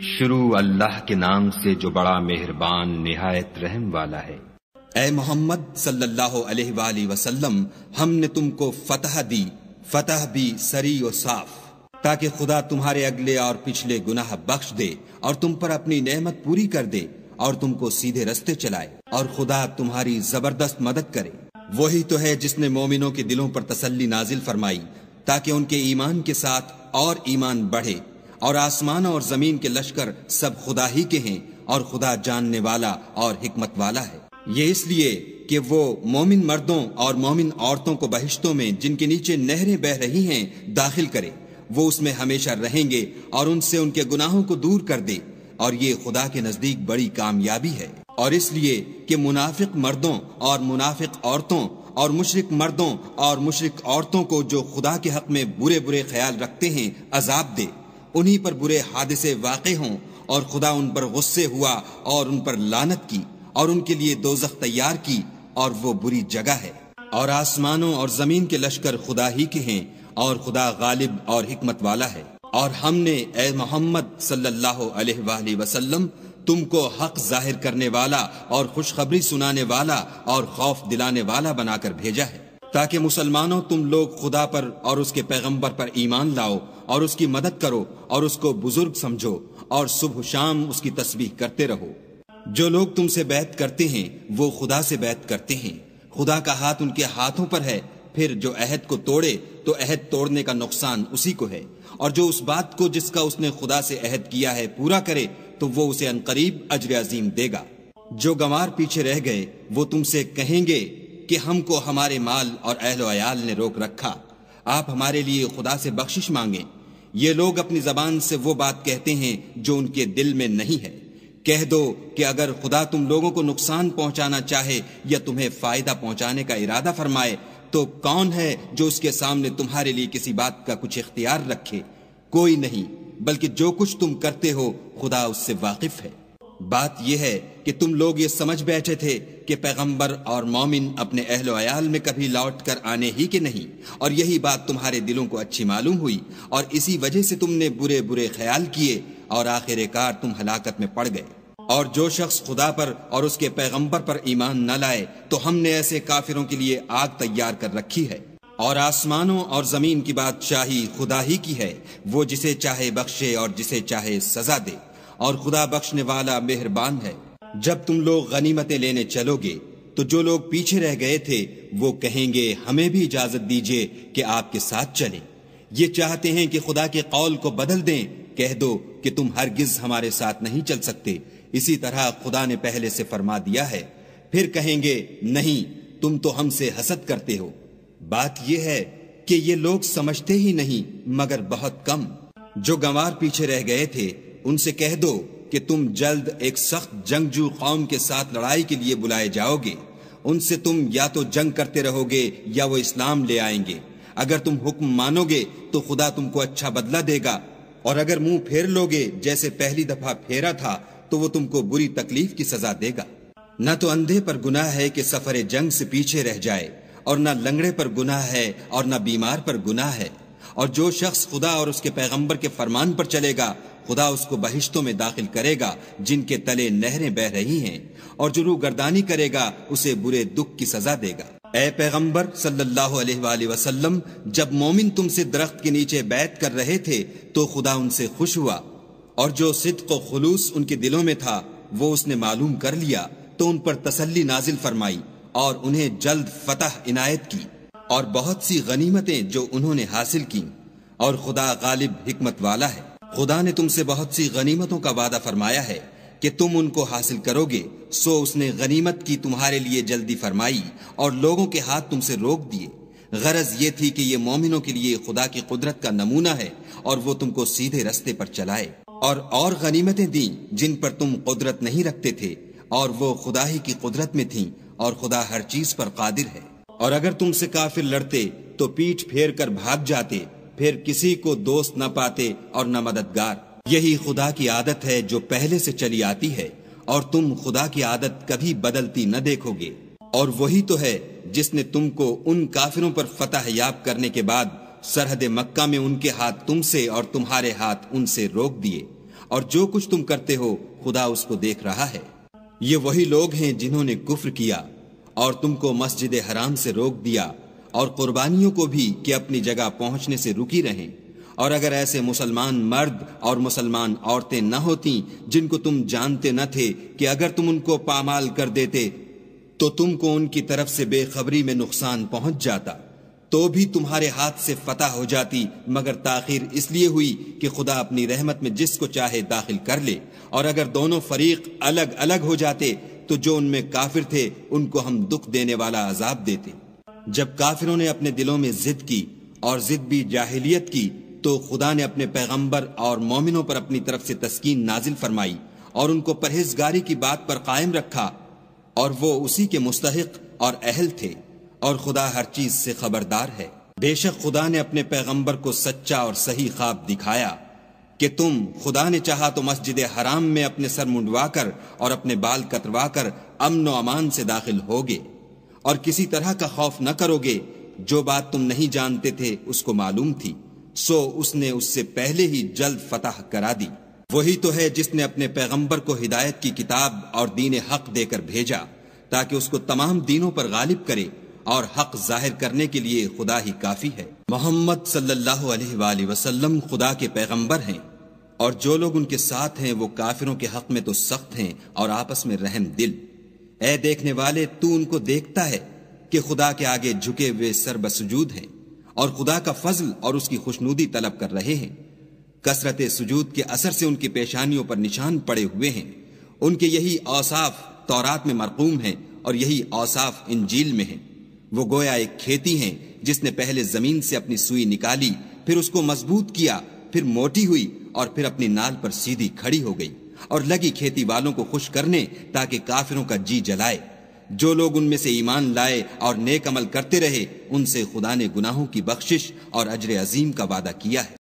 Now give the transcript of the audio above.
شروع اللہ کے نام سے جو بڑا مہربان نہایت رحم والا ہے۔ اے محمد صلی اللہ علیہ وآلہ وسلم، ہم نے تم کو فتح دی، فتح بھی سری و صاف، تاکہ خدا تمہارے اگلے اور پچھلے گناہ بخش دے اور تم پر اپنی نعمت پوری کر دے اور تم کو سیدھے رستے چلائے، اور خدا تمہاری زبردست مدد کرے۔ وہی تو ہے جس نے مومنوں کے دلوں پر تسلی نازل فرمائی تاکہ ان کے ایمان کے ساتھ اور ایمان بڑھے، اور آسمان اور زمین کے لشکر سب خدا ہی کے ہیں، اور خدا جاننے والا اور حکمت والا ہے۔ یہ اس لیے کہ وہ مومن مردوں اور مومن عورتوں کو بہشتوں میں جن کے نیچے نہریں بہہ رہی ہیں داخل کرے، وہ اس میں ہمیشہ رہیں گے اور ان سے ان کے گناہوں کو دور کر دے، اور یہ خدا کے نزدیک بڑی کامیابی ہے۔ اور اس لیے کہ منافق مردوں اور منافق عورتوں اور مشرک مردوں اور مشرک عورتوں کو جو خدا کے حق میں برے برے خیال رکھتے ہیں عذاب دے، انہی پر برے حادثے واقع ہوں، اور خدا ان پر غصے ہوا اور ان پر لعنت کی، اور ان کے لیے دوزخ تیار کی، اور وہ بری جگہ ہے۔ اور آسمانوں اور زمین کے لشکر خدا ہی کے ہیں، اور خدا غالب اور حکمت والا ہے۔ اور ہم نے اے محمد صلی اللہ علیہ وآلہ وسلم تم کو حق ظاہر کرنے والا اور خوشخبری سنانے والا اور خوف دلانے والا بنا کر بھیجا ہے، تاکہ مسلمانوں تم لوگ خدا پر اور اس کے پیغمبر پر ایمان لاؤ اور اس کی مدد کرو اور اس کو بزرگ سمجھو، اور صبح و شام اس کی تسبیح کرتے رہو۔ جو لوگ تم سے بیعت کرتے ہیں وہ خدا سے بیعت کرتے ہیں، خدا کا ہاتھ ان کے ہاتھوں پر ہے۔ پھر جو عہد کو توڑے تو عہد توڑنے کا نقصان اسی کو ہے، اور جو اس بات کو جس کا اس نے خدا سے عہد کیا ہے پورا کرے تو وہ اسے عنقریب اجر عظیم دے گا۔ جو گنوار پیچھے رہ گئے وہ تم سے کہیں گے کہ ہم کو ہمارے مال اور اہل و عیال نے روک رکھا، آپ ہمارے لیے خدا سے بخشش مانگیں۔ یہ لوگ اپنی زبان سے وہ بات کہتے ہیں جو ان کے دل میں نہیں ہے۔ کہہ دو کہ اگر خدا تم لوگوں کو نقصان پہنچانا چاہے یا تمہیں فائدہ پہنچانے کا ارادہ فرمائے تو کون ہے جو اس کے سامنے تمہارے لیے کسی بات کا کچھ اختیار رکھے؟ کوئی نہیں، بلکہ جو کچھ تم کرتے ہو خدا اس سے واقف ہے۔ بات یہ ہے کہ تم لوگ یہ سمجھ بیٹھے تھے کہ پیغمبر اور مومن اپنے اہل و عیال میں کبھی لوٹ کر آنے ہی کے نہیں، اور یہی بات تمہارے دلوں کو اچھی معلوم ہوئی، اور اسی وجہ سے تم نے برے برے خیال کیے اور آخر کار تم ہلاکت میں پڑ گئے۔ اور جو شخص خدا پر اور اس کے پیغمبر پر ایمان نہ لائے تو ہم نے ایسے کافروں کے لیے آگ تیار کر رکھی ہے۔ اور آسمانوں اور زمین کی بادشاہی خدا ہی کی ہے، وہ جسے چاہے بخشے اور جسے چاہے سزا دے، اور خدا بخشنے والا مہربان ہے۔ جب تم لوگ غنیمتیں لینے چلو گے تو جو لوگ پیچھے رہ گئے تھے وہ کہیں گے ہمیں بھی اجازت دیجیے کہ آپ کے ساتھ چلیں۔ یہ چاہتے ہیں کہ خدا کے قول کو بدل دیں، کہہ دو کہ تم ہرگز ہمارے ساتھ نہیں چل سکتے، اسی طرح خدا نے پہلے سے فرما دیا ہے۔ پھر کہیں گے نہیں، تم تو ہم سے حسد کرتے ہو۔ بات یہ ہے کہ یہ لوگ سمجھتے ہی نہیں مگر بہت کم۔ جو گنوار پیچھے رہ گئے تھے ان سے کہہ دو کہ تم جلد ایک سخت جنگجو قوم کے ساتھ لڑائی کے لیے بلائے جاؤ گے، ان سے تم یا تو جنگ کرتے رہو گے یا وہ اسلام لے آئیں گے۔ اگر تم حکم مانو گے تو خدا تم کو اچھا بدلہ دے گا، اور اگر منہ پھیر لو گے جیسے پہلی دفعہ پھیرا تھا تو وہ تم کو بری تکلیف کی سزا دے گا۔ نہ تو اندھے پر گناہ ہے کہ سفر جنگ سے پیچھے رہ جائے، اور نہ لنگڑے پر گناہ ہے اور نہ بیمار پر گناہ ہے۔ اور جو شخص خدا اور اس کے پیغمبر کے فرمان پر چلے گا خدا اس کو بہشتوں میں داخل کرے گا جن کے تلے نہریں بہ رہی ہیں، اور جو روگردانی کرے گا اسے برے دکھ کی سزا دے گا۔ اے پیغمبر صلی اللہ علیہ وآلہ وسلم، جب مومن تم سے درخت کے نیچے بیعت کر رہے تھے تو خدا ان سے خوش ہوا، اور جو صدق و خلوص ان کے دلوں میں تھا وہ اس نے معلوم کر لیا تو ان پر تسلی نازل فرمائی اور انہیں جلد فتح عنایت کی، اور بہت سی غنیمتیں جو انہوں نے حاصل کی، اور خدا غالب حکمت والا ہے۔ خدا نے تم سے بہت سی غنیمتوں کا وعدہ فرمایا ہے کہ تم ان کو حاصل کرو گے، سو اس نے غنیمت کی تمہارے لیے جلدی فرمائی اور لوگوں کے ہاتھ تم سے روک دیے۔ غرض یہ تھی کہ یہ مومنوں کے لیے خدا کی قدرت کا نمونہ ہے اور وہ تم کو سیدھے رستے پر چلائے، اور غنیمتیں دیں جن پر تم قدرت نہیں رکھتے تھے، اور وہ خدا ہی کی قدرت میں تھیں، اور خدا ہر چیز پر قادر ہے۔ اور اگر تم سے کافر لڑتے تو پیٹھ پھیر کر بھاگ جاتے، پھر کسی کو دوست نہ پاتے اور نہ مددگار۔ یہی خدا کی عادت ہے جو پہلے سے چلی آتی ہے، اور تم خدا کی عادت کبھی بدلتی نہ دیکھو گے۔ اور وہی تو ہے جس نے تم کو ان کافروں پر فتح یاب کرنے کے بعد سرحد مکہ میں ان کے ہاتھ تم سے اور تمہارے ہاتھ ان سے روک دیے، اور جو کچھ تم کرتے ہو خدا اس کو دیکھ رہا ہے۔ یہ وہی لوگ ہیں جنہوں نے کفر کیا اور تم کو مسجد حرام سے روک دیا اور قربانیوں کو بھی کہ اپنی جگہ پہنچنے سے رکی رہیں، اور اگر ایسے مسلمان مرد اور مسلمان عورتیں نہ ہوتیں جن کو تم جانتے نہ تھے کہ اگر تم ان کو پامال کر دیتے تو تم کو ان کی طرف سے بے خبری میں نقصان پہنچ جاتا، تو بھی تمہارے ہاتھ سے فتح ہو جاتی، مگر تاخیر اس لیے ہوئی کہ خدا اپنی رحمت میں جس کو چاہے داخل کر لے، اور اگر دونوں فریق الگ الگ ہو جاتے تو جو ان میں کافر تھے ان کو ہم دکھ دینے والا عذاب دیتے۔ جب کافروں نے اپنے دلوں میں ضد کی اور ضد بھی جاہلیت کی تو خدا نے اپنے پیغمبر اور مومنوں پر اپنی طرف سے تسکین نازل فرمائی اور ان کو پرہیزگاری کی بات پر قائم رکھا، اور وہ اسی کے مستحق اور اہل تھے، اور خدا ہر چیز سے خبردار ہے۔ بے شک خدا نے اپنے پیغمبر کو سچا اور صحیح خواب دکھایا کہ تم خدا نے چاہا تو مسجد حرام میں اپنے سر منڈوا کر اور اپنے بال کتروا کر امن و امان سے داخل ہوگے، اور کسی طرح کا خوف نہ کرو گے۔ جو بات تم نہیں جانتے تھے اس کو معلوم تھی، سو اس نے اس سے پہلے ہی جلد فتح کرا دی۔ وہی تو ہے جس نے اپنے پیغمبر کو ہدایت کی کتاب اور دین حق دے کر بھیجا تاکہ اس کو تمام دینوں پر غالب کرے، اور حق ظاہر کرنے کے لیے خدا ہی کافی ہے۔ محمد صلی اللہ علیہ وآلہ وسلم خدا کے پیغمبر ہیں، اور جو لوگ ان کے ساتھ ہیں وہ کافروں کے حق میں تو سخت ہیں اور آپس میں رحم دل۔ اے دیکھنے والے، تو ان کو دیکھتا ہے کہ خدا کے آگے جھکے ہوئے سر بسجود ہیں اور خدا کا فضل اور اس کی خوشنودی طلب کر رہے ہیں۔ کثرت سجود کے اثر سے ان کی پیشانیوں پر نشان پڑے ہوئے ہیں۔ ان کے یہی اوصاف تورات میں مرقوم ہیں اور یہی اوصاف انجیل میں ہیں۔ وہ گویا ایک کھیتی ہیں جس نے پہلے زمین سے اپنی سوئی نکالی، پھر اس کو مضبوط کیا، پھر موٹی ہوئی اور پھر اپنی نال پر سیدھی کھڑی ہو گئی، اور لگی کھیتی والوں کو خوش کرنے تاکہ کافروں کا جی جلائے۔ جو لوگ ان میں سے ایمان لائے اور نیک عمل کرتے رہے ان سے خدا نے گناہوں کی بخشش اور اجر عظیم کا وعدہ کیا ہے۔